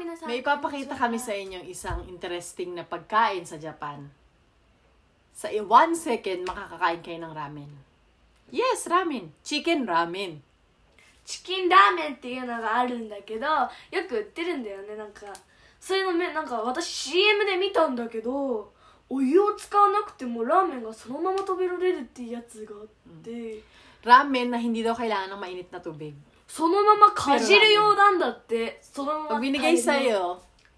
minasan. May ipapakita kami sa inyo isang interesting na pagkain sa Japan. Sa 1 second, makakakain kayo ng ramen. Yes, ramen. Chicken ramen. チキンラーメンっていうのがあるんだけど、よく売ってるんだよね。なんかそういうのなんか私 CM で見たんだけど、お湯を使わなくてもラーメンがそのまま食べられるっていうやつがあって、 Ramen na hindi daw kailangan ng mainit na tubig. そのままかじるようなんだって。そのまま Pag binigay sa'yo,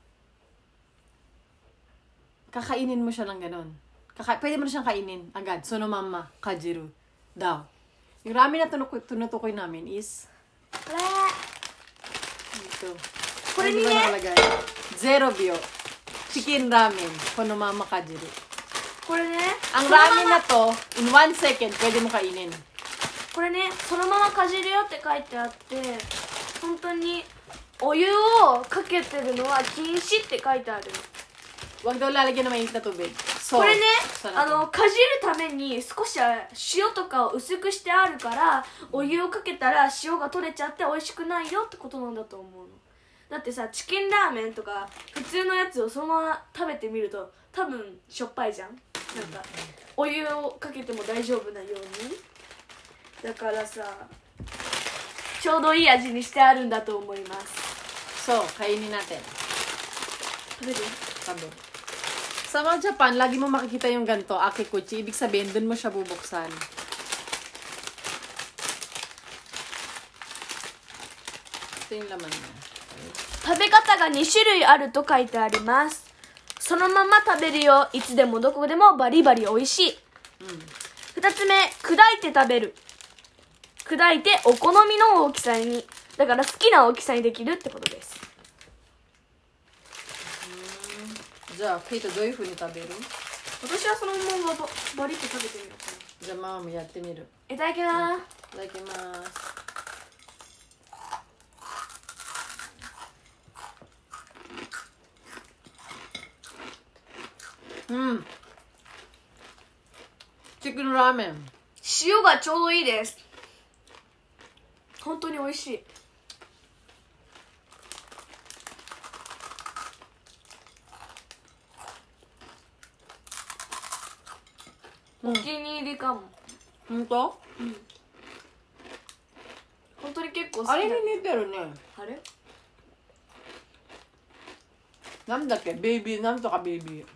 kakainin mo siya ng ganun. Pwede mo na siyang kainin agad. Sonomama, kajiru, daw. Yung ramen na tinutukoy namin is これ dito. これにね、 0 秒. Chicken ramen, sonomama, kajiru. これね、 Ang ramen na to, in 1 second, pwede mo kainin. これね、そのままかじるよって書いてあって、本当にお湯をかけてるのは禁止って書いてあるの。 Huwag daw lalagyan ng mainit na tubig. So, これね、かじるために少し塩とかを薄くしてあるから、お湯をかけたら塩が取れちゃって美味しくないよってことなんだと思うの。だってさ、チキンラーメンとか普通のやつをそのまま食べてみると多分しょっぱいじゃん。なんかお湯をかけても大丈夫なように。だからさ、ちょうどいい味にしてあるんだと思います。 So, kainin natin. 食べる？ Sabi. Sa mga Japan, lagi mo makikita yung ganito, akikuchi. Ibig sabihin, dun mo siya bubuksan. Ito yung laman niya. 食べ方が2種類あると書いてあります。そのまま食べるよ。いつでもどこでもバリバリ美味しい。2つ目、砕いて食べる。砕いてお好みの大きさに。だから好きな大きさにできるってことです。 じゃあ、ケイトどういう風に食べる？ 私はそのままバリッと食べてみようかな。 じゃあ、ママもやってみる。 いただきます。 いただきます。チキンラーメン。 塩がちょうどいいです。本当に美味しい。お気に入りかも。 ほんと？ 本当に結構好きだ。 あれに似てるね。 あれ？ なんだっけ、ベイビー、なんとかベイビー。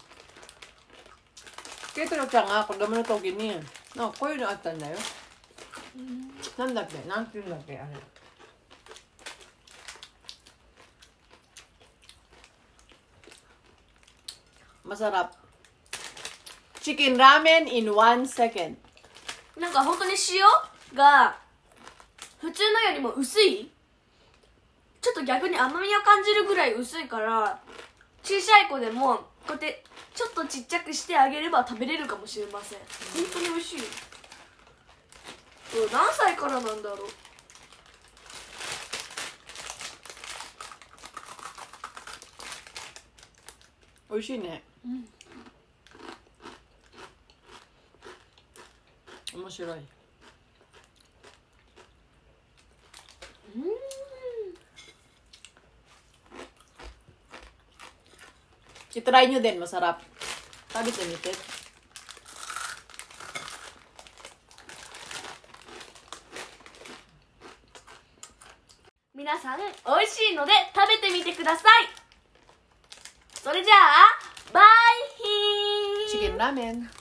ケイトのちゃんが子供の時に、なんかこういうのあったんだよ。なんだっけ、なんていうんだっけ、あれ。Masarap. Chicken ramen in 1 second. なんか本当に塩が普通のよりも薄い。ちょっと逆に甘みを感じるぐらい薄いから、小さい子でもこうやってちょっとちっちゃくしてあげれば食べれるかもしれません。本当に美味しい。何歳からなんだろう。 美味しいね。面白い。I-try nyo din, masarap. Sabi ko nito. 皆さん美味しいので食べてみてください。それじゃあバイヒー。 Chicken ramen.